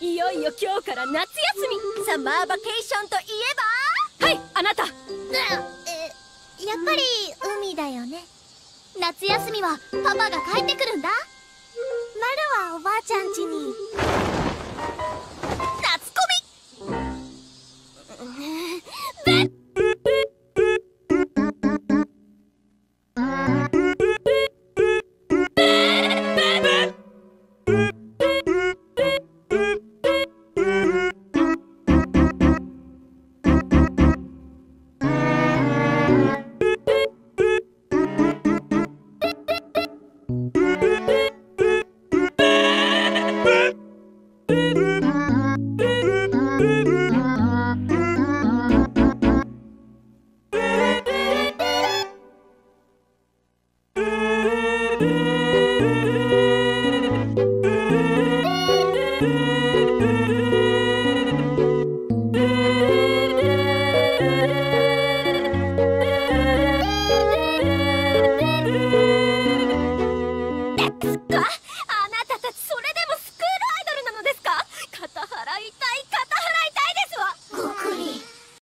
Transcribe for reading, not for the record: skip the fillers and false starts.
いよいよ今日から夏休み。 サマーバケーションといえば、 はい、あなた。 やっぱり海だよね。夏休みはパパが帰ってくるんだ。マルはおばあちゃん家に。